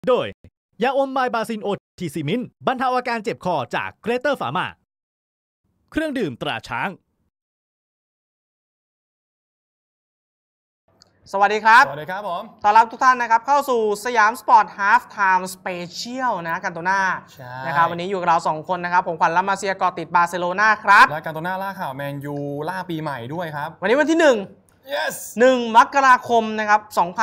โดยยาอมไมบาซินโอทีซิมินบรรเทาอาการเจ็บคอจากเกรเตอร์ฟาร์มาเครื่องดื่มตราช้างสวัสดีครับสวัสดีครับผมต้อนรับทุกท่านนะครับเข้าสู่สยามสปอร์ตฮาล์ฟไทม์สเปเชียลนะกันโตน่านะครับวันนี้อยู่กับเรา2คนนะครับผมขวัญและมาเซียกอติดบาร์เซโลนาครับและกันโตน่าล่าข่าวแมนยูล่าปีใหม่ด้วยครับวันนี้วันที่1 มกราคมนะครับ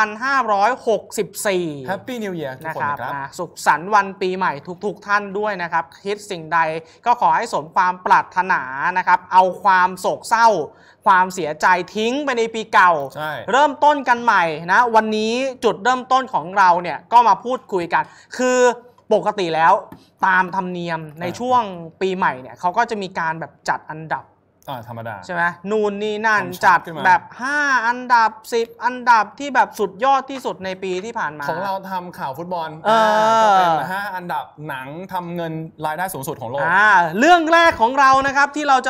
2564 Happy New Year ทุกคนนะครับสุขสันต์วันปีใหม่ทุกท่านด้วยนะครับคิดสิ่งใดก็ขอให้สมความปรารถนานะครับเอาความโศกเศร้าความเสียใจทิ้งไปในปีเก่าเริ่มต้นกันใหม่นะวันนี้จุดเริ่มต้นของเราเนี่ยก็มาพูดคุยกันคือปกติแล้วตามธรรมเนียมในช่วงปีใหม่เนี่ยเขาก็จะมีการแบบจัดอันดับธรรมดาใช่ไหมนู่นนี่นั่นจัดแบบ5อันดับ10อันดับที่แบบสุดยอดที่สุดในปีที่ผ่านมาของเราทำข่าวฟุตบอลก็เป็น5อันดับหนังทำเงินรายได้สูงสุดของโลกเรื่องแรกของเรานะครับที่เราจะ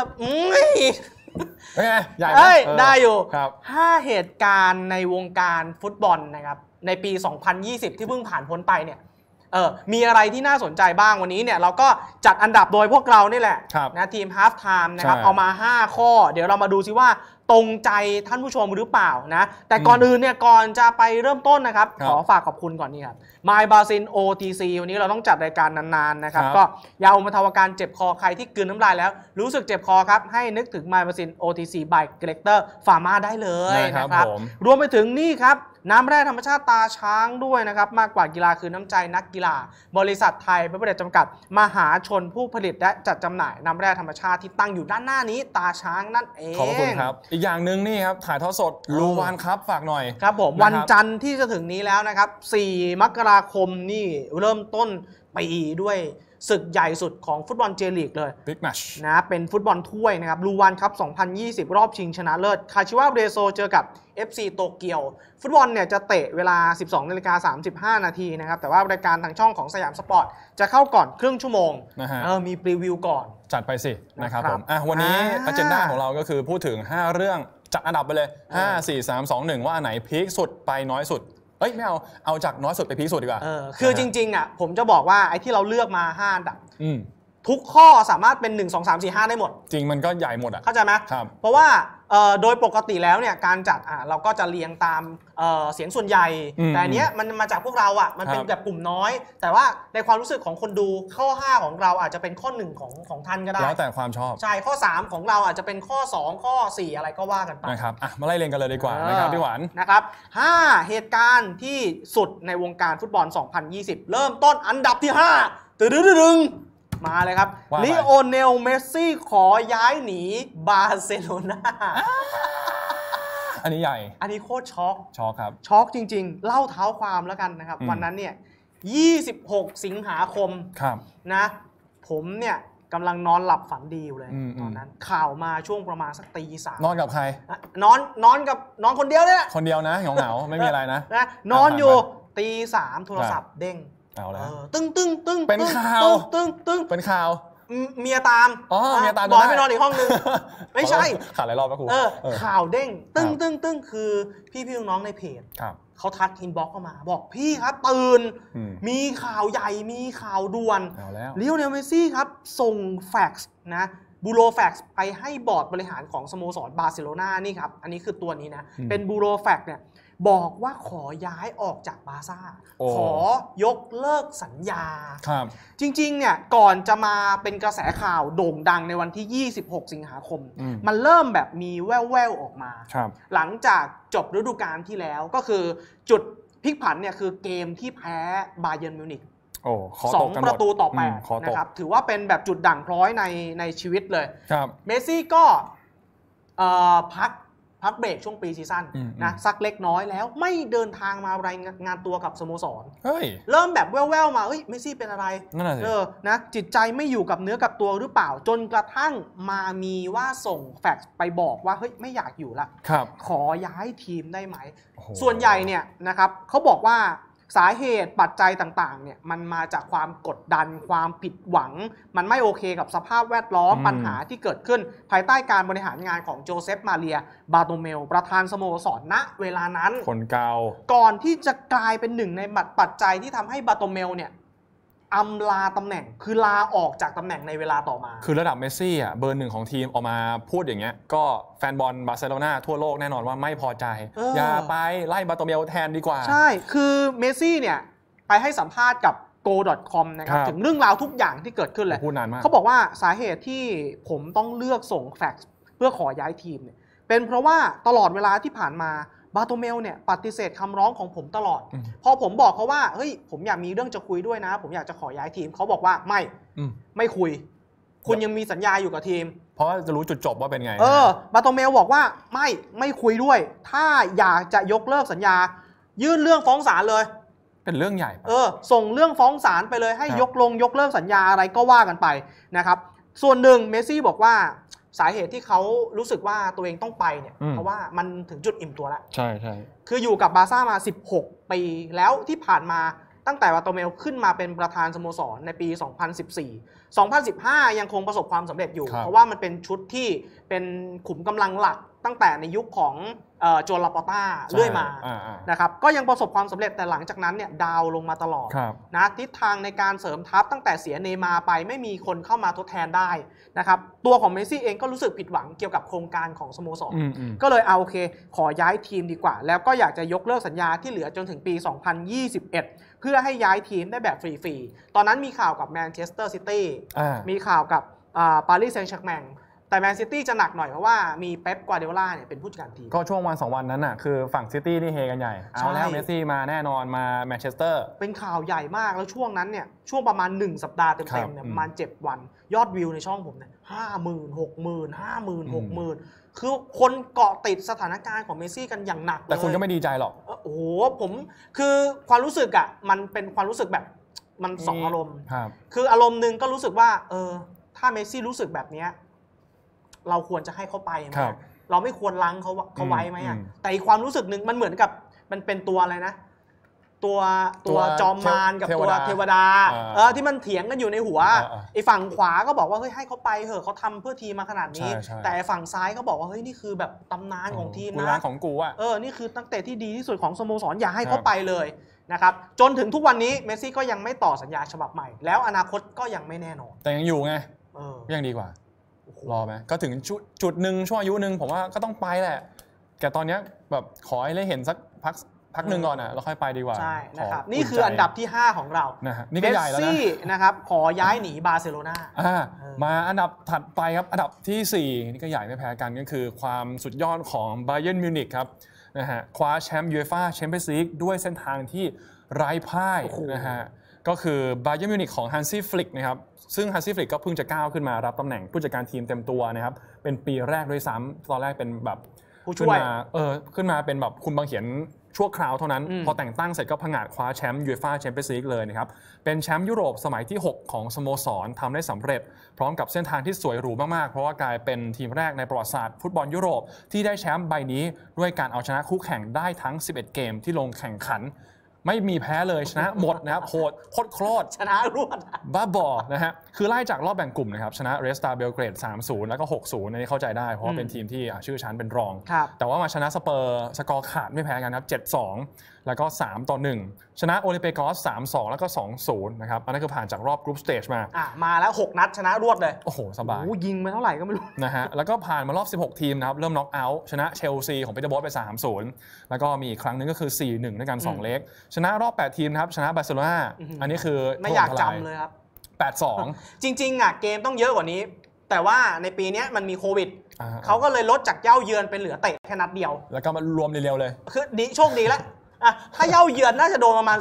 ใหญ่ได้อยู่5เหตุการณ์ในวงการฟุตบอลนะครับในปี2020ที่เพิ่งผ่านพ้นไปเนี่ยมีอะไรที่น่าสนใจบ้างวันนี้เนี่ยเราก็จัดอันดับโดยพวกเรานี่แหละนะทีม Half Time นะครับเอามา5ข้อเดี๋ยวเรามาดูซิว่าตรงใจท่านผู้ชมหรือเปล่านะแต่ก่อนอื่นเนี่ยก่อนจะไปเริ่มต้นนะครับขอฝากขอบคุณก่อนนี่ครับ My Basin OTC วันนี้เราต้องจัดรายการนานๆนะครับก็ยาอมบรรเทาอาการเจ็บคอใครที่กลืนน้ำลายแล้วรู้สึกเจ็บคอครับให้นึกถึง My Basin OTC by Greater Pharma ได้เลยนะครับรวมไปถึงนี่ครับน้ำแร่ธรรมชาติตาช้างด้วยนะครับมากกว่ากีฬาคือน้ำใจนักกีฬาบริษัทไทยเพื่อประโยชน์จำกัดมหาชนผู้ผลิตและจัดจำหน่ายน้ำแร่ธรรมชาติที่ตั้งอยู่ด้านหน้านี้ตาช้างนั่นเองขอบคุณครับอีกอย่างหนึ่งนี่ครับถ่ายทอดสดลูวานครับฝากหน่อยครับผมวันจันทร์ที่จะถึงนี้แล้วนะครับ4 มกราคมนี่เริ่มต้นปีด้วยศึกใหญ่สุดของฟุตบอลเจลีกเลย Big Match นะเป็นฟุตบอลถ้วยนะครับลูวันครับ2020รอบชิงชนะเลิศคาชิวะเรโซเจอกับ FC โตเกียวฟุตบอลเนี่ยจะเตะเวลา 12:35 นาทีนะครับแต่ว่ารายการทางช่องของสยามสปอร์ตจะเข้าก่อนครึ่งชั่วโมงมีพรีวิวก่อนจัดไปสินะครับผมวันนี้อเจนดาของเราก็คือพูดถึง5เรื่องจัดอันดับไปเลย5 4 3 2 1ว่าอันไหนพีคสุดไปน้อยสุดไม่เอาจากน้อยสุดไปพีคสุดดีกว่าคือจริงๆอ่ะผมจะบอกว่าไอ้ที่เราเลือกมา5อันดับทุกข้อสามารถเป็น1 2 3 4 5ได้หมดจริงมันก็ใหญ่หมดอ่ะเข้าใจไหมครับเพราะว่าโดยปกติแล้วเนี่ยการจัดเราก็จะเรียงตามเสียงส่วนใหญ่แต่อันเนี้ยมันมาจากพวกเราอ่ะมันเป็นแบบกลุ่มน้อยแต่ว่าในความรู้สึกของคนดูข้อ5ของเราอาจจะเป็นข้อ1ของท่านก็ได้แล้วแต่ความชอบใช่ข้อ3ของเราอาจจะเป็นข้อ2ข้อ4อะไรก็ว่ากันไปนะครับมาไล่เรียงกันเลยดีกว่านะครับพี่หวานนะครับ5เหตุการณ์ที่สุดในวงการฟุตบอล2020เริ่มต้นอันดับที่5ตึงมาเลยครับลิโอเนลเมสซี่ขอย้ายหนีบาร์เซโลนาอันนี้ใหญ่อันนี้โคตรช็อกครับช็อกจริงๆเล่าเท้าความแล้วกันนะครับวันนั้นเนี่ย26 สิงหาคมนะผมเนี่ยกำลังนอนหลับฝันดีอยู่เลยตอนนั้นข่าวมาช่วงประมาณสักตี 3 นอนกับใครนอนคนเดียวเลยนะคนเดียวนะเหงาไม่มีอะไรนะนอนอยู่ตี 3โทรศัพท์เด้งเอาแล้วตึ้งเป็นข่าวเป็นข่าวเมียตามเมียตามบอกไปนอนอีกห้องนึงไม่ใช่ข่าวหลายรอบแล้วครูข่าวเด้งตึ้งคือพี่น้องในเพจเขาทักอินบ็อกซ์เข้ามาบอกพี่ครับตื่นมีข่าวใหญ่มีข่าวด่วนลิโอเนลเมสซี่ครับส่งแฟกซ์นะบูโรแฟกซ์ไปให้บอร์ดบริหารของสโมสรบาร์เซโลนานี่ครับอันนี้คือตัวนี้นะเป็นบูโรแฟกซ์เนี่ยบอกว่าขอย้ายออกจากบาร์ซ่าขอยกเลิกสัญญาจริงๆเนี่ยก่อนจะมาเป็นกระแสข่าวโด่งดังในวันที่26 สิงหาคมมันเริ่มแบบมีแว่วๆออกมาหลังจากจบฤดูกาลที่แล้วก็คือจุดพลิกผันเนี่ยคือเกมที่แพ้บาเยิร์นมิวนิก2 ประตูต่อ 8นะครับถือว่าเป็นแบบจุดด่างพร้อยในชีวิตเลยเมสซี่ก็พักเบรกช่วงปีซีซั่นนะสักเล็กน้อยแล้วไม่เดินทางมารายงานตัวกับสโมสรเริ่มแบบแว่วๆมาเมสซี่เป็นอะไรนะจิตใจไม่อยู่กับเนื้อกับตัวหรือเปล่าจนกระทั่งมามีว่าส่งแฟกซ์ไปบอกว่าเฮ้ยไม่อยากอยู่ละขอย้ายทีมได้ไหมส่วนใหญ่เนี่ยนะครับเขาบอกว่าสาเหตุปัจจัยต่างๆเนี่ยมันมาจากความกดดันความผิดหวังมันไม่โอเคกับสภาพแวดล้อมปัญหาที่เกิดขึ้นภายใต้การบริหารงานของโจเซฟมาเรียบาโตเมลประธานสโมสรณเวลานั้นคนเก่าก่อนที่จะกลายเป็นหนึ่งในปัจจัยที่ทำให้บาโตเมลเนี่ยอำลาตำแหน่งคือลาออกจากตำแหน่งในเวลาต่อมาคือระดับเมสซี่อ่ะเบอร์หนึ่งของทีมออกมาพูดอย่างเงี้ยก็แฟนบอลบาร์เซโลนาทั่วโลกแน่นอนว่าไม่พอใจอย่าไปไล่บาโตเมลแทนดีกว่าใช่คือเมสซี่เนี่ยไปให้สัมภาษณ์กับ go.com นะครับถึงเรื่องราวทุกอย่างที่เกิดขึ้นเลยพูดนานมากเขาบอกว่าสาเหตุที่ผมต้องเลือกส่งแฟกซ์เพื่อขอย้ายทีมเนี่ยเป็นเพราะว่าตลอดเวลาที่ผ่านมาบาโตเมลเนี่ยปฏิเสธคำร้องของผมตลอดพอผมบอกเขาว่าเฮ้ยผมอยากมีเรื่องจะคุยด้วยนะผมอยากจะขอย้ายทีมเขาบอกว่าไม่คุยคุณยังมีสัญญาอยู่กับทีมเพราะจะรู้จุดจบว่าเป็นไงบาโตเมลบอกว่าไม่คุยด้วยถ้าอยากจะยกเลิกสัญญายื่นเรื่องฟ้องศาลเลยเป็นเรื่องใหญ่ส่งเรื่องฟ้องศาลไปเลยให้ยกเลิกสัญญาอะไรก็ว่ากันไปนะครับส่วนหนึ่งเมสซี่บอกว่าสาเหตุที่เขารู้สึกว่าตัวเองต้องไปเนี่ยเพราะว่ามันถึงจุดอิ่มตัวแล้วใช่คืออยู่กับบาร์ซ่ามา16ปีแล้วที่ผ่านมาตั้งแต่บาโตเมลขึ้นมาเป็นประธานสโมสรในปี 2014 ยังคงประสบความสำเร็จอยู่เพราะว่ามันเป็นชุดที่เป็นขุมกำลังหลักตั้งแต่ในยุคของโจลาปอต้าเรื่อยมานะครับก็ยังประสบความสำเร็จแต่หลังจากนั้นเนี่ยดาวลงมาตลอดนะทิศทางในการเสริมทัพตั้งแต่เสียเนมาไปไม่มีคนเข้ามาทดแทนได้นะครับตัวของเมสซี่เองก็รู้สึกผิดหวังเกี่ยวกับโครงการของสโมสรก็เลยโอเคขอย้ายทีมดีกว่าแล้วก็อยากจะยกเลิกสัญญาที่เหลือจนถึงปี 2021 เพื่อให้ย้ายทีมได้แบบฟรีๆตอนนั้นมีข่าวกับแมนเชสเตอร์ซิตี้มีข่าวกับปารีสแซงต์แชร์แมงแต่แมนซิตี้จะหนักหน่อยเพราะว่ามีเป๊ป กวาร์ดิโอลาเนี่ยเป็นผู้จัดการทีมก็ช่วงวัน2วันนั้นน่ะคือฝั่งซิตี้นี่เฮกันใหญ่เอาแล้วเมสซี่มาแน่นอนมาแมนเชสเตอร์เป็นข่าวใหญ่มากแล้วช่วงนั้นเนี่ยช่วงประมาณ1สัปดาห์เต็มๆเนี่ยประมาณ7วันยอดวิวในช่องผมเนี่ย 50,000 คือคนเกาะติดสถานการณ์ของเมสซี่กันอย่างหนักเลยแต่คุณก็ไม่ดีใจหรอกโอ้โหผมคือความรู้สึกอ่ะมันเป็นความรู้สึกแบบมัน2อารมณ์คืออารมณ์นึงก็รู้สึกว่าถ้าเมสซี่รู้สึกแบบนี้เราควรจะให้เขาไปไหมเราไม่ควรล้างเขาไว้ไหมแต่อีกความรู้สึกหนึ่งมันเหมือนกับมันเป็นตัวอะไรนะตัวจอมมารกับตัวเทวดาที่มันเถียงกันอยู่ในหัวไอ้ฝั่งขวาก็บอกว่าเฮ้ยให้เขาไปเถอะเขาทำเพื่อทีมมาขนาดนี้แต่ฝั่งซ้ายก็บอกว่าเฮ้ยนี่คือแบบตำนานของทีมนะของกูอ่ะนี่คือนักเตะที่ดีที่สุดของสโมสรอย่าให้เขาไปเลยนะครับจนถึงทุกวันนี้เมสซี่ก็ยังไม่ต่อสัญญาฉบับใหม่แล้วอนาคตก็ยังไม่แน่นอนแต่ยังอยู่ไงยังดีกว่ารอไหมก็ถึงจุดหนึ่งช่วงอายุหนึ่งผมว่าก็ต้องไปแหละแต่ตอนนี้แบบขอให้ได้เห็นสักพักหนึ่งก่อนนะแล้วค่อยไปดีกว่าใช่นะครับนี่คืออันดับที่5ของเรานี่ก็ใหญ่แล้วนะนะครับขอย้ายหนีบาร์เซโลนามาอันดับถัดไปครับอันดับที่4นี่ก็ใหญ่ไม่แพ้กันก็คือความสุดยอดของบาเยิร์นมิวนิกครับนะฮะคว้าแชมป์ยูเอฟ่าแชมเปี้ยนส์ลีกด้วยเส้นทางที่ไร้พ่ายนะฮะก็คือบาเยิร์นมิวนิกของฮันซี่ฟลิกนะครับซึ่งฮันซี่ฟลิกก็เพิ่งจะก้าวขึ้นมารับตำแหน่งผู้จัดการทีมเต็มตัวนะครับเป็นปีแรกด้วยซ้ำตอนแรกเป็นแบบผู้ช่วยขึ้นมาเป็นแบบคุณบังเขียนชั่วคราวเท่านั้นพอแต่งตั้งเสร็จก็ผงาดคว้าแชมป์ยูเอฟ่าแชมเปี้ยนส์ลีกเลยนะครับเป็นแชมป์ยุโรปสมัยที่6ของสโมสรทำได้สำเร็จพร้อมกับเส้นทางที่สวยหรูมากๆเพราะว่ากลายเป็นทีมแรกในประวัติศาสตร์ฟุตบอลยุโรปที่ได้แชมป์ใบนี้ด้วยการเอาชนะคู่แข่งได้ทั้ง11เกมที่ลงแข่งขันไม่มีแพ้เลยชนะหมดนะครับโหดโคตรชนะรวดบ้าบอนะฮะคือไล่จากรอบแบ่งกลุ่มนะครับชนะเรสตาเบลเกรด 3-0 แล้วก็ 6-0 อันนี้เข้าใจได้เพราะว่าเป็นทีมที่ชื่อชั้นเป็นรองแต่ว่ามาชนะสเปอร์สกอร์ขาดไม่แพ้กันครับ 7-2 แล้วก็ 3-1 ชนะโอลิเปกอส 3-2 แล้วก็ 2-0 นะครับอันนั้นคือผ่านจากรอบกรุ๊ปสเตจมาแล้ว6นัดชนะรวดเลยโอ้โหสบายยิงไปเท่าไหร่ก็ไม่รู้นะฮะแล้วก็ผ่านมารอบ16ทีมนะครับเริ่มน็อกเอาท์ชนะเชลซีของปีเตอร์บอสไป 3-0 แล้วก็มีอีกครั้งนึงก็คือ 4-1 ด้วยกัน2เล็กชนะรอบ8ทีมนะครับชนะบาร์เซโลนาอันนี้คือไม่อยากจำเลยครับ 8-2 จริงๆเกมต้องเยอะกว่านี้แต่ว่าในปีนี้มันมีโควิดเขาก็เลยลดจากเย้าเยือนเป็นเหลือเตะแค่นัดเดียวแล้วก็มารวมเร็วๆเลยคือดีโชคดีแล้วถ้าเย้าเยือนน่าจะโดนประมาณ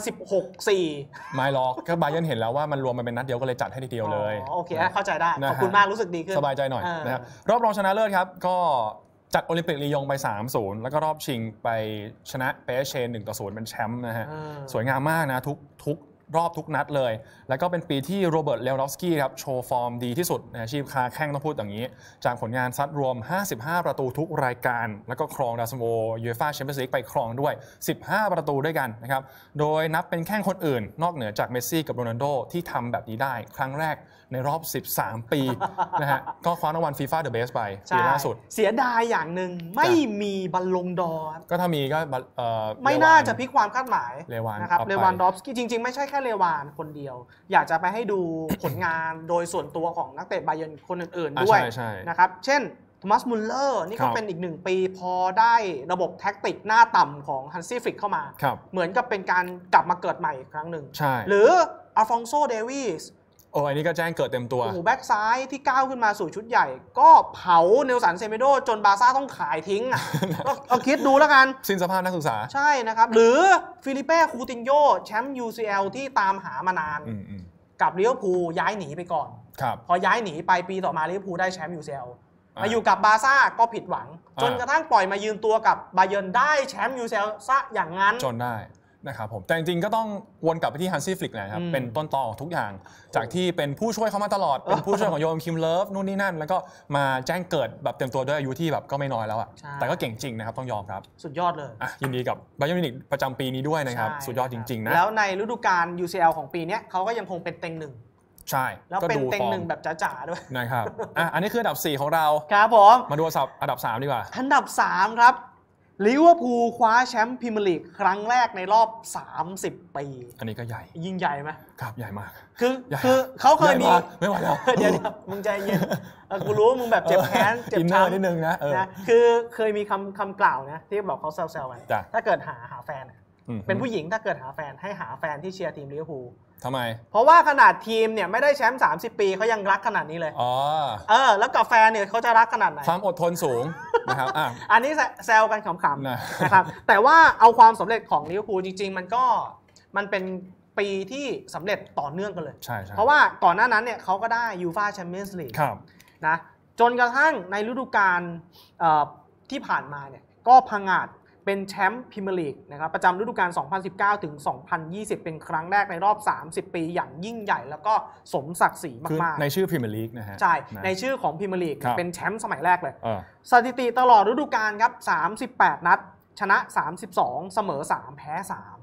16-4 ไม่หรอกก็บาเยิร์นเห็นแล้วว่ามันรวมมันเป็นนัดเดียวก็เลยจัดให้ทีเดียวเลยโอเคเข้าใจได้ขอบคุณมากรู้สึกดีขึ้นสบายใจหน่อยนะครับรอบรองชนะเลิศครับก็จัดโอลิมปิกลียงไป 3-0 แล้วก็รอบชิงไปชนะเปเช 1-0 เป็นแชมป์นะฮะสวยงามมากนะทุกรอบทุกนัดเลยแล้วก็เป็นปีที่โรเบิร์ตเลวานดอฟสกี้ครับโชว์ฟอร์มดีที่สุดในอาชีพค้าแข้งต้องพูดอย่างนี้จากผลงานซัดรวม55ประตูทุกรายการแล้วก็ครองดาวซันโวยูเอฟ่าแชมเปี้ยนส์ลีกไปครองด้วย15ประตูด้วยกันนะครับโดยนับเป็นแข้งคนอื่นนอกเหนือจากเมสซี่กับโรนัลโดที่ทำแบบนี้ได้ครั้งแรกในรอบ13ปีนะฮะก็คว้ารางวัล FIFA The Best ไปปีล่าสุดเสียดายอย่างหนึ่งไม่มีบัลลงดอร์ก็ถ้ามีก็ไม่น่าจะพลิกความคาดหมายนะครับเลวานดอฟสกี้จริงๆไม่ใช่แค่เลวานคนเดียวอยากจะไปให้ดูผลงานโดยส่วนตัวของนักเตะบาเยิร์นคนอื่นๆด้วยนะครับเช่นโทมัสมุลเลอร์นี่ก็เป็นอีก1ปีพอได้ระบบแท็กติกหน้าต่ำของฮันซี่ฟลิกเข้ามาเหมือนกับเป็นการกลับมาเกิดใหม่อีกครั้งหนึ่งหรืออัลฟองโซเดวิสอันนี้ก็แจ้งเกิดเต็มตัวแบ็กซ้ายที่ก้าวขึ้นมาสู่ชุดใหญ่ก็เผาเนลสันเซเมโดจนบาร์ซ่าต้องขายทิ้งก็คิดดูแล้วกันสิ้นสภาพนักศึกษาใช่นะครับหรือฟิลิเป้คูตินโญแชมป์ UCL ที่ตามหามานานกับลิเวอร์พูลย้ายหนีไปก่อนพอย้ายหนีไปปีต่อมาลิเวอร์พูลได้แชมป์ UCL มาอยู่กับบาร์ซ่าก็ผิดหวังจนกระทั่งปล่อยมายืนตัวกับบาเยิร์นได้แชมป์ UCL ซะอย่างนั้นจนได้นะครับผมแต่จริงๆก็ต้องวนกลับไปที่ฮันซี่ฟลิกนะครับเป็นต้นตอของทุกอย่างจากที่เป็นผู้ช่วยเขามาตลอดเป็นผู้ช่วยของโยมคิมเลิฟนู่นนี่นั่นแล้วก็มาแจ้งเกิดแบบเต็มตัวด้วยอายุที่แบบก็ไม่น้อยแล้วอ่ะแต่ก็เก่งจริงนะครับต้องยอมครับสุดยอดเลยยินดีกับบาเยิร์นมิวนิกประจำปีนี้ด้วยนะครับสุดยอดจริงๆนะแล้วในฤดูกาล UCL ของปีนี้เขาก็ยังคงเป็นเต็งหนึ่งใช่แล้วเป็นเต็งหนึ่งแบบจ๋าๆด้วยนะครับอันนี้คืออันดับ4ของเราครับผมมาดูอันดับ3ดีกว่าอันดับ3ครับลิเวอร์พูลคว้าแชมป์พรีเมียร์ลีกครั้งแรกในรอบ30ปีอันนี้ก็ใหญ่ยิ่งใหญ่ไหมครับใหญ่มากคือเขาเคยมีไม่ไหวแล้วเดี๋ยวมึงใจเย็นกูรู้มึงแบบเจ็บแค้นเจ็บช้ำนิดนึงนะคือเคยมีคำกล่าวนะที่บอกเขาแซวๆกันถ้าเกิดหาแฟนเป็นผู้หญิงถ้าเกิดหาแฟนให้หาแฟนที่เชียร์ทีมลิเวอร์พูลทำไมเพราะว่าขนาดทีมเนี่ยไม่ได้แชมป์30ปีเขายังรักขนาดนี้เลยแล้วกับแฟนเนี่ยเขาจะรักขนาดไหนความอดทนสูงนะครับอันนี้แซวกันขำๆนะครับแต่ว่าเอาความสำเร็จของลิเวอร์พูลจริงๆมันเป็นปีที่สำเร็จต่อเนื่องกันเลยเพราะว่าก่อนหน้านั้นเนี่ยเขาก็ได้ยูฟ่าแชมเปี้ยนส์ลีกนะจนกระทั่งในฤดูกาลที่ผ่านมาเนี่ยก็พังอาจเป็นแชมป์พรีเมียร์ลีกนะครับประจำฤดูกาล 2019 ถึง 2020 เป็นครั้งแรกในรอบ30 ปีอย่างยิ่งใหญ่แล้วก็สมศักดิ์ศรีมากๆในชื่อพรีเมียร์ลีกนะฮะใช่ในชื่อของพรีเมียร์ลีกเป็นแชมป์สมัยแรกเลยสถิติตลอดฤดูกาลครับ38นัดชนะ32เสมอ3แพ้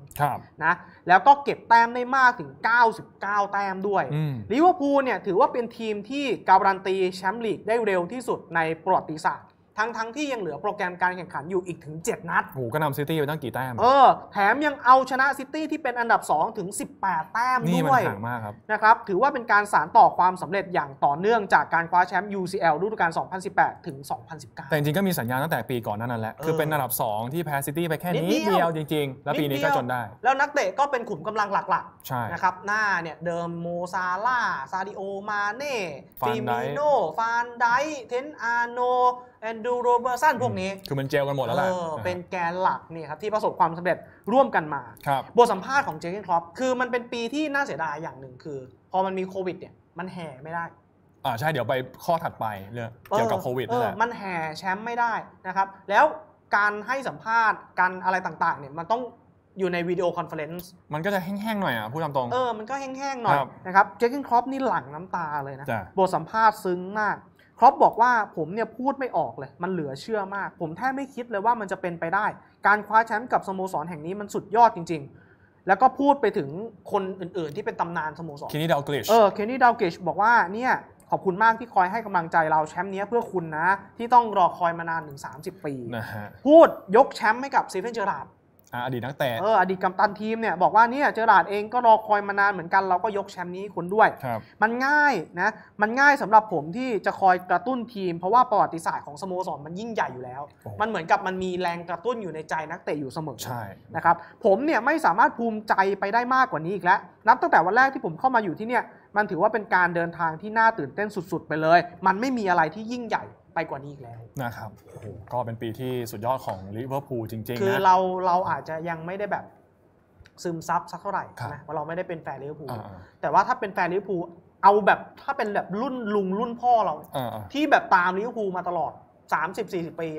3นะแล้วก็เก็บแต้มได้มากถึง99แต้มด้วยลิเวอร์พูลเนี่ยถือว่าเป็นทีมที่การันตีแชมป์ลีกได้เร็วที่สุดในประวัติศาสตร์ทั้งที่ยังเหลือโปรแกรมการแข่งขันอยู่อีกถึง7นัดโอ้ก็นำซิตี้ไปตั้งกี่แต้มแถมยังเอาชนะซิตี้ที่เป็นอันดับ2ถึง18แต้มด้วยนี่มันห่างมากครับนะครับถือว่าเป็นการสานต่อความสำเร็จอย่างต่อเนื่องจากการคว้าแชมป์ UCL ฤดูกาล 2018 ถึง 2019 แต่จริงๆก็มีสัญญาณตั้งแต่ปีก่อนนั้นแหละคือเป็นอันดับ2ที่แพ้ซิตี้ไปแค่นิดเดียวจริงๆแล้วปีนี้ก็จนได้แล้วนักเตะก็เป็นขุมกำลังหลักๆนะครับหน้าเนี่ยเดิมโมซาล่าซาดิโอมาเน่ฟิมิโน่ฟานไดเทนอาโนแอนดูโรเบอร์สันพวกนี้คือมันเจลกันหมดแล้วแหละเป็นแกนหลักนี่ครับที่ประสบความสำเร็จร่วมกันมาบทสัมภาษณ์ของเจอร์เกนคล็อปคือมันเป็นปีที่น่าเสียดายอย่างหนึ่งคือพอมันมีโควิดเนี่ยมันแห่ไม่ได้ใช่เดี๋ยวไปข้อถัดไปเรื่องเกี่ยวกับโควิดนั่นแหละมันแห่แชมป์ไม่ได้นะครับแล้วการให้สัมภาษณ์การอะไรต่างๆเนี่ยมันต้องอยู่ในวิดีโอคอนเฟอเรนซ์มันก็จะแห้งๆหน่อยพูดตามตรงมันก็แห้งๆหน่อยนะครับเจอร์เกนคล็อปนี่หลั่งน้ำตาเลยนะบทสัมภาษณ์ซึ้งมากครอปบอกว่าผมเนี่ยพูดไม่ออกเลยมันเหลือเชื่อมากผมแทบไม่คิดเลยว่ามันจะเป็นไปได้การคว้าแชมป์กับสโมสรแห่งนี้มันสุดยอดจริงๆแล้วก็พูดไปถึงคนอื่นๆที่เป็นตำนานสโมสรเคนนี่ดาวกิชเคนนี่ดาวกิชบอกว่าเนี่ยขอบคุณมากที่คอยให้กำลังใจเราแชมป์นี้เพื่อคุณนะที่ต้องรอคอยมานานถึง30 ปีพูดยกแชมป์ให้กับสตีเฟน เจอราร์ดอดีตนักเตะอดีตกัปตันทีมเนี่ยบอกว่าเนี่ยเจอราร์ดเองก็รอคอยมานานเหมือนกันเราก็ยกแชมป์นี้คุณด้วยมันง่ายนะมันง่ายสำหรับผมที่จะคอยกระตุ้นทีมเพราะว่าประวัติศาสตร์ของสโมสรมันยิ่งใหญ่อยู่แล้วมันเหมือนกับมันมีแรงกระตุ้นอยู่ในใจนักเตะอยู่เสมอนะครับผมเนี่ยไม่สามารถภูมิใจไปได้มากกว่านี้อีกแล้วนับตั้งแต่วันแรกที่ผมเข้ามาอยู่ที่เนี่ยมันถือว่าเป็นการเดินทางที่น่าตื่นเต้นสุดๆไปเลยมันไม่มีอะไรที่ยิ่งใหญ่ไปกว่านี้อีกแล้วนะครับโอ้โหก็เป็นปีที่สุดยอดของลิเวอร์พูลจริงๆนะคือเราอาจจะยังไม่ได้แบบซึมซับสักเท่าไหร่นะเพราะเราไม่ได้เป็นแฟนลิเวอร์พูลแต่ว่าถ้าเป็นแฟนลิเวอร์พูลเอาแบบถ้าเป็นแบบรุ่นลุงรุ่นพ่อเราที่แบบตามลิเวอร์พูลมาตลอด30-40 ปีผ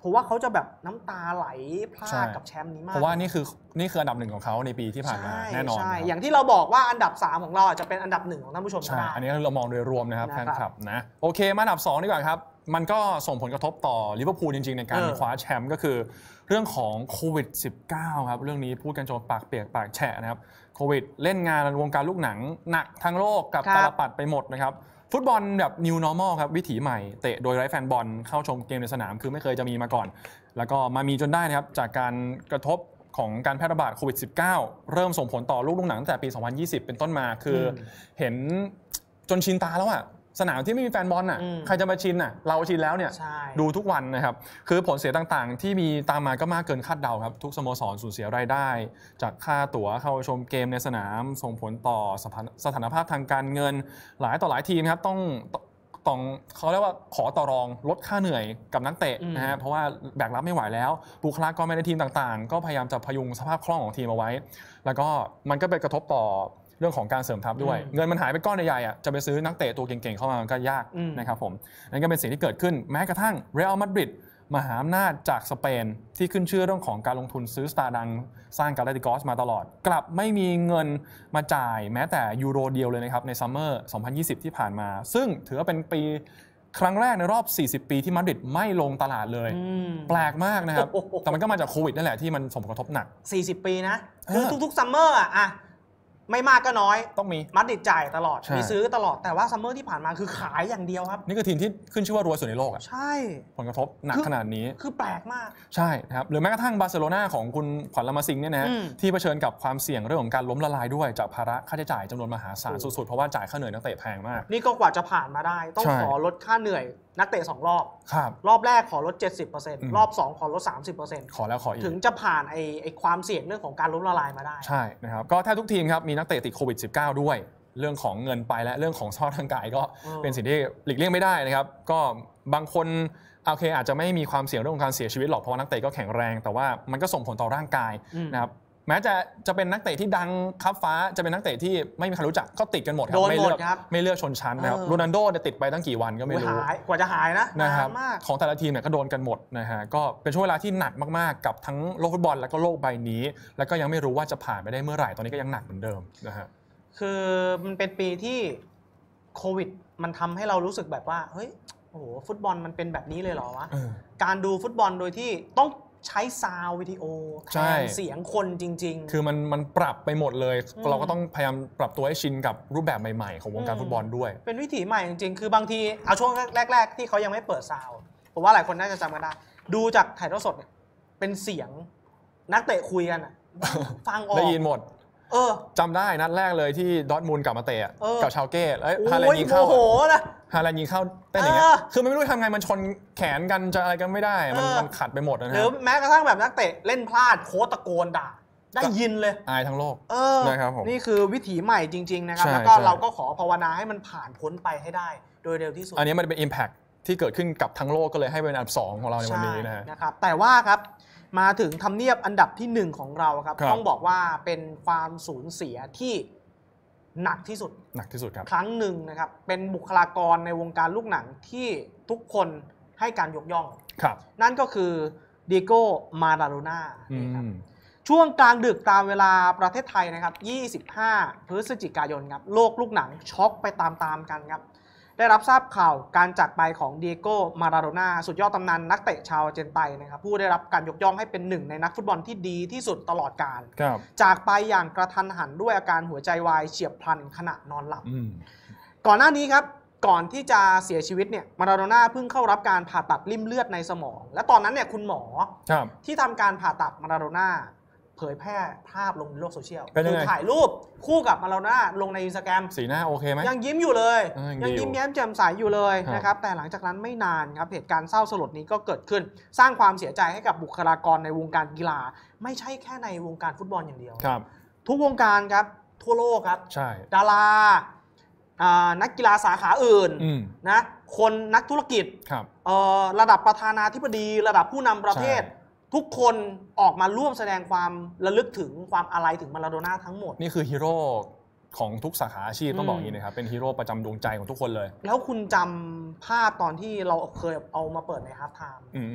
ผมว่าเขาจะแบบน้ำตาไหลพลาดกับแชมป์นี้มากเพราะว่านี่คืออันดับ1ของเขาในปีที่ผ่านมาแน่นอนใช่อย่างที่เราบอกว่าอันดับ3ของเราอาจจะเป็นอันดับ1ของท่านผู้ชมก็ได้อันนี้เรามองโดยรวมนะครับแฟนคลับนะโอเคมาอันดับ2ดีกว่าครับมันก็ส่งผลกระทบต่อลิเวอร์พูลจริงๆในการคว้าแชมป์ก็คือเรื่องของโควิด -19 ครับเรื่องนี้พูดกันจนปากเปียกปากแฉะนะครับโควิดเล่นงานวงการลูกหนังหนักทั้งโลกกับตาลปัดไปหมดนะครับฟุตบอลแบบ New Normal ครับวิถีใหม่เตะโดยไร้แฟนบอลเข้าชมเกมในสนามคือไม่เคยจะมีมาก่อนแล้วก็มามีจนได้นะครับจากการกระทบของการแพร่ระบาดโควิด -19 เริ่มส่งผลต่อลูกหนังตั้งแต่ปี 2020 เป็นต้นมาคือเห็นจนชินตาแล้วอะสนามที่ไม่มีแฟนบอลอ่ะใครจะมาชินอ่ะเราชินแล้วเนี่ยดูทุกวันนะครับคือผลเสียต่างๆที่มีตามมาก็มากเกินคาดเดาครับทุกสโมสรสูญเสียรายได้จากค่าตั๋วเข้าชมเกมในสนามส่งผลต่อสถานภาพทางการเงินหลายต่อหลายทีมครับต้องเขาเรียกว่าขอต่อรองลดค่าเหนื่อยกับนักเตะนะฮะเพราะว่าแบกรับไม่ไหวแล้วบุคลากรในทีมต่างๆก็พยายามจะพยุงสภาพคล่องของทีมเอาไว้แล้วก็มันก็ไปกระทบต่อเรื่องของการเสริมทัพด้วยเงินมันหายไปก้อนใหญ่ๆอ่ะจะไปซื้อนักเตะตัวเก่งๆเข้ามาก็ยากนะครับผมนั่นก็เป็นสิ่งที่เกิดขึ้นแม้กระทั่งเรอัลมาดริดมหาอำนาจจากสเปนที่ขึ้นชื่อเรื่องของการลงทุนซื้อสตาร์ดังสร้างกาลาติกอสมาตลอดกลับไม่มีเงินมาจ่ายแม้แต่ยูโรเดียวเลยนะครับในซัมเมอร์ 2020 ที่ผ่านมาซึ่งถือว่าเป็นปีครั้งแรกในรอบ 40 ปีที่มาดริดไม่ลงตลาดเลยแปลกมากนะครับแต่มันก็มาจากโควิดนั่นแหละที่มันส่งผลกระทบหนัก 40 ปีนะคือทุกๆซัมเมอร์อ่ะไม่มากก็น้อยต้องมีมาดริดจ่ายตลอดมีซื้อตลอดแต่ว่าซัมเมอร์ที่ผ่านมาคือขายอย่างเดียวครับนี่คือทีมที่ขึ้นชื่อว่ารวยสุดในโลกอ่ะใช่ผลกระทบหนักขนาดนี้คือแปลกมากใช่ครับหรือแม้กระทั่งบาร์เซโลนาของคุณขวัญละมาซิงเนี่ยนะที่เผชิญกับความเสี่ยงเรื่องของการล้มละลายด้วยจากภาระค่าใช้จ่ายจำนวนมหาศาลสุดๆเพราะว่าจ่ายค่าเหนื่อยนักเตะแพงมากนี่ก็กว่าจะผ่านมาได้ต้องขอลดค่าเหนื่อยนักเตะ2รอบรอบแรกขอลด 70% รอบ2ขอลด 30% ขอแล้วขออีกถึงจะผ่านไอ้ความเสี่ยงเรื่องของการล้มละลายมาได้ใช่นะครับก็แทบทุกทีมครับมีนักเตะติดโควิด -19 ด้วยเรื่องของเงินไปและเรื่องของสภาพร่างกายก็เป็นสิ่งที่หลีกเลี่ยงไม่ได้นะครับก็บางคนโอเคอาจจะไม่มีความเสี่ยงเรื่องของการเสียชีวิตหรอกเพราะว่านักเตะก็แข็งแรงแต่ว่ามันก็ส่งผลต่อร่างกายนะครับแม้จะเป็นนักเตะที่ดังคับฟ้าจะเป็นนักเตะที่ไม่มีใครรู้จักก็ติดกันหมดครับไม่เลือกชนชั้นนะครับโรนัลโดติดไปตั้งกี่วันก็ไม่รู้กว่าจะหายนะครับของแต่ละทีมเนี่ยก็โดนกันหมดนะฮะก็เป็นช่วงเวลาที่หนักมากๆกับทั้งโลกฟุตบอลแล้วก็โลกใบนี้แล้วก็ยังไม่รู้ว่าจะผ่านไปได้เมื่อไหร่ตอนนี้ก็ยังหนักเหมือนเดิมนะฮะคือมันเป็นปีที่โควิดมันทำให้เรารู้สึกแบบว่าเฮ้ยโอ้โหฟุตบอลมันเป็นแบบนี้เลยเหรอวะการดูฟุตบอลโดยที่ต้องใช้ซาวด์วิดีโอแทนเสียงคนจริงๆคือมันปรับไปหมดเลยเราก็ต้องพยายามปรับตัวให้ชินกับรูปแบบใหม่ๆของวงการฟุตบอลด้วยเป็นวิถีใหม่จริงๆคือบางทีเอาช่วงแรกๆที่เขายังไม่เปิดซาวด์ผมว่าหลายคนน่าจะจำกันได้ดูจากถ่ายทอดสดเนี่ยเป็นเสียงนักเตะคุยกันฟังออกได้ยินหมดจำได้นัดแรกเลยที่ดอร์ทมุนด์กลับมาเตะกับชาวเก้ฮาแลนด์ยิงเข้าฮาแลนด์ยิงเข้าเต้นอย่างเงี้ยคือมันไม่รู้ทำไงมันชนแขนกันจะอะไรกันไม่ได้มันขัดไปหมดนะหรือแม้กระทั่งแบบนักเตะเล่นพลาดโค้ชตะโกนด่าได้ยินเลยอายทั้งโลกนะครับผมนี่คือวิถีใหม่จริงๆนะครับแล้วก็เราก็ขอภาวนาให้มันผ่านพ้นไปให้ได้โดยเร็วที่สุดอันนี้มันเป็น impact ที่เกิดขึ้นกับทั้งโลกก็เลยให้เป็นอันดับ2ของเราในวันนี้นะครับแต่ว่าครับมาถึงทำเนียบอันดับที่1ของเราครับต้องบอกว่าเป็นความสูญเสียที่หนักที่สุดครับครั้งหนึ่งนะครับเป็นบุคลากรในวงการลูกหนังที่ทุกคนให้การยกย่องนั่นก็คือดิโก้มาราโดน่าช่วงกลางดึกตามเวลาประเทศไทยนะครับ25 พฤศจิกายนครับโลกลูกหนังช็อกไปตามๆกันครับได้รับทราบข่าวการจากไปของดิโก้มาราโดน่าสุดยอดตำนานนักเตะชาวอาร์เจนตินานะครับผู้ได้รับการยกย่องให้เป็นหนึ่งในนักฟุตบอลที่ดีที่สุดตลอดกาลจากไปอย่างกระทันหันด้วยอาการหัวใจวายเฉียบพลันขณะนอนหลับก่อนหน้านี้ครับก่อนที่จะเสียชีวิตเนี่ยมาราโดน่าเพิ่งเข้ารับการผ่าตัดริ่มเลือดในสมองและตอนนั้นเนี่ยคุณหมอที่ทำการผ่าตัดมาราโดน่าเผยแพร่ภาพลงในโลกโซเชียลคือถ่ายรูปคู่กับมาราโดน่าลงใน Instagram สีหน้าโอเคไหมยังยิ้มอยู่เลยยังยิ้มแย้มแจ่มใสอยู่เลยนะครับแต่หลังจากนั้นไม่นานครับเหตุการณ์เศร้าสลดนี้ก็เกิดขึ้นสร้างความเสียใจให้กับบุคลากรในวงการกีฬาไม่ใช่แค่ในวงการฟุตบอลอย่างเดียวทุกวงการครับทั่วโลกครับดารานักกีฬาสาขาอื่นนะคนนักธุรกิจระดับประธานาธิบดีระดับผู้นำประเทศทุกคนออกมาร่วมแสดงความระลึกถึงความอาลัยถึงมาราโดน่าทั้งหมดนี่คือฮีโร่ของทุกสาขาอาชีพต้องบอกอย่างนี้นะครับเป็นฮีโร่ประจำดวงใจของทุกคนเลยแล้วคุณจำภาพตอนที่เราเคยเอามาเปิดในฮาล์ฟไทม์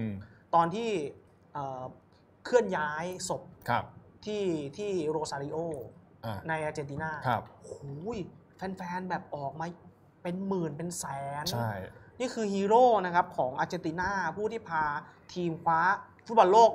ตอนที่เคลื่อนย้ายศพที่โรซาริโอในอาร์เจนตินาโอ้ยแฟนๆแบบออกมาเป็นหมื่นเป็นแสนนี่คือฮีโร่นะครับของอาร์เจนตินาผู้ที่พาทีมคว้าฟุตบอลโลก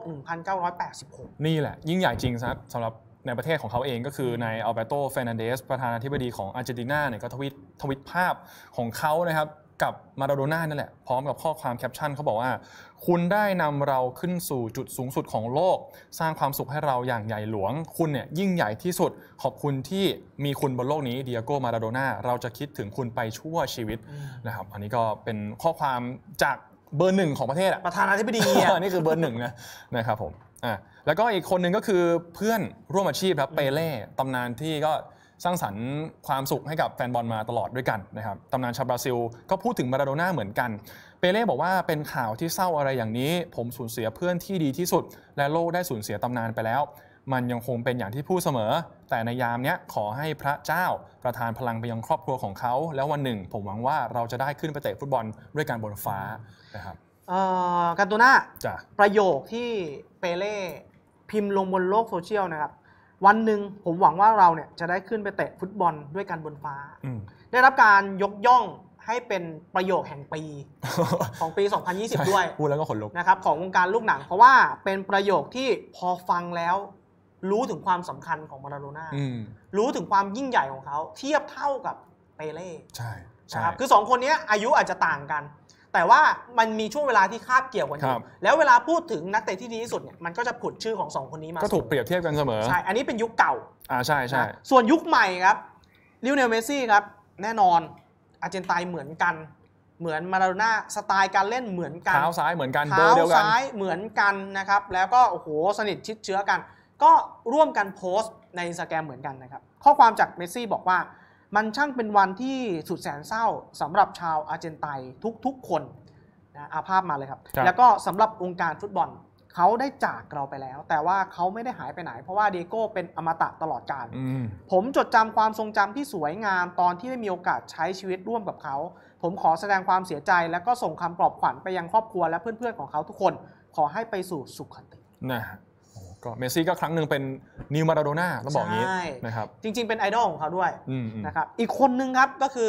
1986 นี่แหละยิ่งใหญ่จริงสำหรับในประเทศของเขาเองก็คือในอัลเบโต เฟร์นันเดสประธานาธิบดีของอาร์เจนตินาเนี่ยก็ทวิตภาพของเขานะครับกับมาราโดน่านั่นแหละพร้อมกับข้อความแคปชั่นเขาบอกว่าคุณได้นำเราขึ้นสู่จุดสูงสุดของโลกสร้างความสุขให้เราอย่างใหญ่หลวงคุณเนี่ยยิ่งใหญ่ที่สุดขอบคุณที่มีคุณบนโลกนี้เดียโก้มาราโดน่าเราจะคิดถึงคุณไปชั่วชีวิตนะครับอันนี้ก็เป็นข้อความจากเบอร์หนึ่งของประเทศประธานาธิบดีนี่คือเบอร์หนึ่งนะครับผมแล้วก็อีกคนหนึ่งก็คือเพื่อนร่วมอาชีพครับเปเล่ตำนานที่ก็สร้างสรรค์ความสุขให้กับแฟนบอลมาตลอดด้วยกันนะครับตำนานชาวบราซิลก็พูดถึงมาราโดน่าเหมือนกันเปเล่บอกว่าเป็นข่าวที่เศร้าอะไรอย่างนี้ผมสูญเสียเพื่อนที่ดีที่สุดและโลกได้สูญเสียตำนานไปแล้วมันยังคงเป็นอย่างที่พูดเสมอแต่ในยามนี้ขอให้พระเจ้าประทานพลังไปยังครอบครัวของเขาแล้ววันหนึ่งผมหวังว่าเราจะได้ขึ้นไปเตะฟุตบอลด้วยกันบนฟ้านะครับกันตูน่าประโยคที่เปเล่พิมพ์ลงบนโลกโซเชียลนะครับวันหนึ่งผมหวังว่าเราเนี่ยจะได้ขึ้นไปเตะฟุตบอลด้วยกันบนฟ้าได้รับการยกย่องให้เป็นประโยคแห่งปี ของปี 2020 ด้วยพูดแล้วก็ขนลุกนะครับของวงการลูกหนังเพราะว่าเป็นประโยคที่พอฟังแล้วรู้ถึงความสำคัญของมาราโดน่ารู้ถึงความยิ่งใหญ่ของเขาเทียบเท่ากับเปเล่ใช่นะครับคือ2คนนี้อายุอาจจะต่างกันแต่ว่ามันมีช่วงเวลาที่คาบเกี่ยวกันอยู่แล้วเวลาพูดถึงนักเตะที่ดีที่สุดเนี่ยมันก็จะผุดชื่อของ2คนนี้มาก็ถูกเปรียบเทียบกันเสมอใช่อันนี้เป็นยุคเก่าใช่ใช่ส่วนยุคใหม่ครับลิโอเนลเมสซี่ครับแน่นอนอาร์เจนไตน์เหมือนกันเหมือนมาราโดน่าสไตล์การเล่นเหมือนกันเท้าซ้ายเหมือนกันเท้าซ้ายเหมือนกันนะครับแล้วก็โอ้โหสนิทชิดเชื้อกันก็ร่วมกันโพสต์ใน Instagram เหมือนกันนะครับข้อความจากเมสซี่บอกว่ามันช่างเป็นวันที่สุดแสนเศร้าสำหรับชาวอาร์เจนไตน์ทุกๆคนภาพมาเลยครับแล้วก็สำหรับองค์การฟุตบอลเขาได้จากเราไปแล้วแต่ว่าเขาไม่ได้หายไปไหนเพราะว่าเดียโก้เป็นอมตะตลอดกาลผมจดจำความทรงจำที่สวยงามตอนที่ได้มีโอกาสใช้ชีวิตร่วมกับเขาผมขอแสดงความเสียใจและก็ส่งคำปลอบขวัญไปยังครอบครัวและเพื่อนๆของเขาทุกคนขอให้ไปสู่สุขติก็เมสซี่ก็ครั้งหนึ่งเป็นนิวมาราโดน่าต้องบอกงี้นะครับจริงๆเป็นไอดอลของเขาด้วยนะครับอีกคนนึงครับก็คือ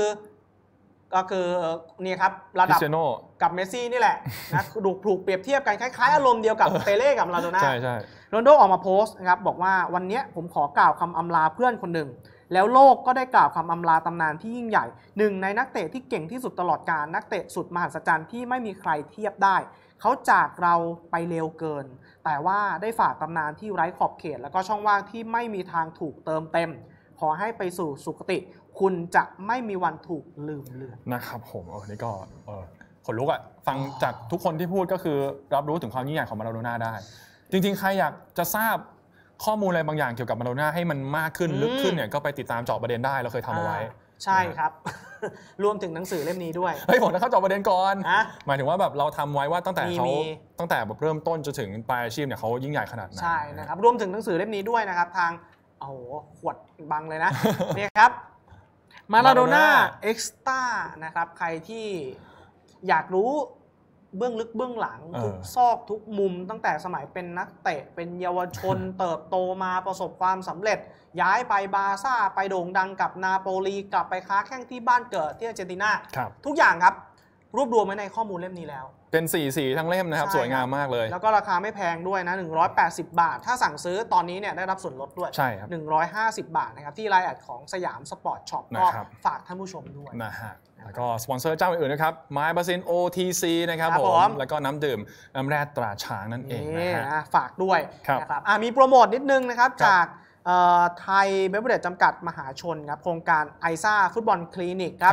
นี่ครับระดับกับเมสซี่นี่แหละนะถูกเปรียบเทียบกันคล้ายๆอารมณ์เดียวกับเปเล่กับมาราโดน่าใช่โรนัลโดออกมาโพสต์นะครับบอกว่าวันนี้ผมขอกล่าวคำอำลาเพื่อนคนหนึ่งแล้วโลกก็ได้กล่าวคำอำลาตำนานที่ยิ่งใหญ่หนึ่งในนักเตะที่เก่งที่สุดตลอดกาลนักเตะสุดมหัศจรรย์ที่ไม่มีใครเทียบได้เขาจากเราไปเร็วเกินแต่ว่าได้ฝากตำนานที่ไร้ขอบเขตแล้วก็ช่องว่างที่ไม่มีทางถูกเติมเต็มขอให้ไปสู่สุคติคุณจะไม่มีวันถูกลืมเลือนนะครับผมนี่ก็ขนลุกอ่ะฟังจากทุกคนที่พูดก็คือรับรู้ถึงความยิ่งใหญ่ของมาราโดน่าได้จริงๆใครอยากจะทราบข้อมูลอะไรบางอย่างเกี่ยวกับมาราโดน่าให้มันมากขึ้นลึกขึ้นเนี่ยก็ไปติดตามเจาะประเด็นได้เราเคยทำเอาไว้ใช่ครับรวมถึงหนังสือเล่มนี้ด้วยเฮ้ยผมจะเข้าเจาะประเด็นก่อนหมายถึงว่าแบบเราทำไว้ว่าตั้งแต่แบบเริ่มต้นจนถึงปลายอาชีพเนี่ยเขายิ่งใหญ่ขนาดไหนใช่นะครับรวมถึงหนังสือเล่มนี้ด้วยนะครับทางโอ้โหขวดบังเลยนะเนี่ยครับมาราโดน่าเอ็กซ์ต้านะครับใครที่อยากรู้เบื้องลึกเบื้องหลังทุกซอกทุกมุมตั้งแต่สมัยเป็นนักเตะเป็นเยาวชนเติบโตมาประสบความสำเร็จย้ายไปบาร์ซ่าไปโด่งดังกับนาโปลีกลับไปค้าแข้งที่บ้านเกิดที่อาร์เจนตินาทุกอย่างครับรวบรวมไว้ในข้อมูลเล่มนี้แล้วเป็นสีทั้งเล่มนะครับสวยงามมากเลยแล้วก็ราคาไม่แพงด้วยนะ180 บาทถ้าสั่งซื้อตอนนี้เนี่ยได้รับส่วนลดด้วยใช่ครับ 150 บาทนะครับที่ไลน์แอดของสยามสปอร์ตช็อปก็ฝากท่านผู้ชมด้วยนะฮะแล้วก็สปอนเซอร์เจ้าอื่นๆนะครับไมบาซิน OTC นะครับผมแล้วก็น้ำดื่มน้ำแร่ตราช้างนั่นเองนะฮะฝากด้วยนะครับมีโปรโมทนิดนึงนะครับจากไทยเบเวอเรจจำกัดมหาชนครับโครงการไอซ่าฟุตบอลคลินิกครับ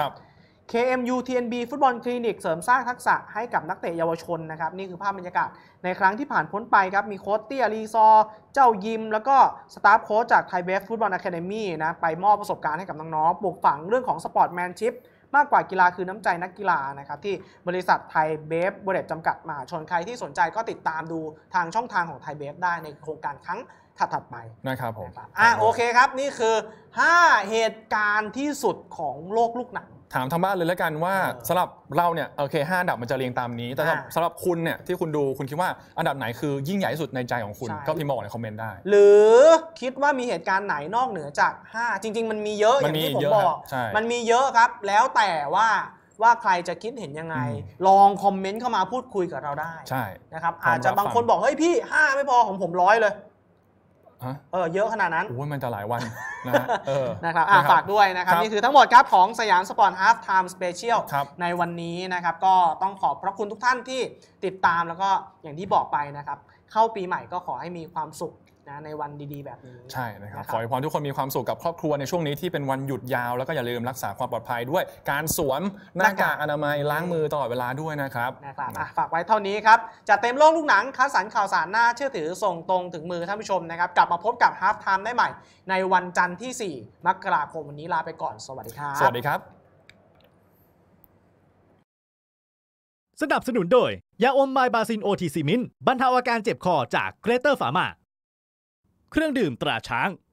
KMU TNB ฟุตบอลคลินิกเสริมสร้างทักษะให้กับนักเตะเยาวชนนะครับนี่คือภาพบรรยากาศในครั้งที่ผ่านพ้นไปครับมีโค้ชเตี้ยรีซอเจ้ายิมแล้วก็สตาฟโค้ชจากไทยเบฟฟุตบอลอะคาเดมี่นะไปมอบประสบการณ์ให้กับน้องๆปลูกฝังเรื่องของสปอร์ตแมนชิพมากกว่ากีฬาคือน้ำใจนักกีฬานะครับที่บริษัทไทยเบฟบริษัทจำกัดมหาชนใครที่สนใจก็ติดตามดูทางช่องทางของไทยเบฟได้ในโครงการครั้งถัดไปนะครับผมโอเคครับนี่คือ5เหตุการณ์ที่สุดของโลกลูกหนังถามทางบ้านเลยแล้วกันว่าสำหรับเราเนี่ยโอเค5 อันดับมันจะเรียงตามนี้แต่สำหรับคุณเนี่ยที่คุณดูคุณคิดว่าอันดับไหนคือยิ่งใหญ่ที่สุดในใจของคุณก็พิมพ์บอกในคอมเมนต์ได้หรือคิดว่ามีเหตุการณ์ไหนนอกเหนือจาก5จริงๆมันมีเยอะอย่างที่ผมบอกมันมีเยอะครับแล้วแต่ว่าใครจะคิดเห็นยังไงลองคอมเมนต์เข้ามาพูดคุยกับเราได้ใช่นะครับอาจจะบางคนบอกเฮ้ยพี่5ไม่พอของผม100เลยเยอะขนาดนั้นโอ้ยมันจะหลายวันนะครับฝากด้วยนะครับนี่คือทั้งหมดครับของสยามสปอร์ตฮาล์ฟไทม์สเปเชียลในวันนี้นะครับก็ต้องขอบพระคุณทุกท่านที่ติดตามแล้วก็อย่างที่บอกไปนะครับเข้าปีใหม่ก็ขอให้มีความสุขนะในวันดีๆแบบนี้ใช่นะครับขอให้พรทุกคนมีความสุขกับครอบครัวในช่วงนี้ที่เป็นวันหยุดยาวแล้วก็อย่าลืมรักษาความปลอดภัยด้วยการสวมหน้ากากอนามัยล้างมือตลอดเวลาด้วยนะครับฝากไว้เท่านี้ครับจัดเต็มโลกลูกหนังคัดสรรข่าวสารน่าเชื่อถือส่งตรงถึงมือท่านผู้ชมนะครับกลับมาพบกับฮาล์ฟไทม์ได้ใหม่ในวันจันทร์ที่4 มกราคมวันนี้ลาไปก่อนสวัสดีครับสวัสดีครับสนับสนุนโดยยาอมไมบาซิน OTC มินบรรเทาอาการเจ็บคอจากเกรเตอร์ฟาร์มาเครื่องดื่มตราช้าง